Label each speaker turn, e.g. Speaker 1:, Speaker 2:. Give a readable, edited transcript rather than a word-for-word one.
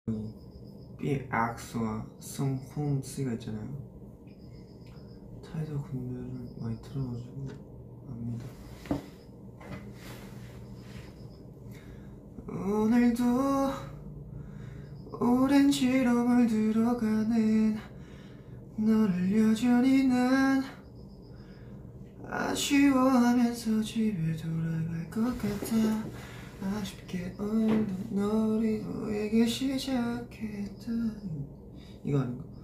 Speaker 1: 삐악스와 성홈스가 있잖아요. 타이더 군대를 많이 틀어가지고 압니다. 오늘도 오렌지로 물들어가는 너를 여전히 난 아쉬워하면서 집에 돌아갈 것 같아. 아쉽게 오늘도 너에게 시작했다. 이거 아닌가?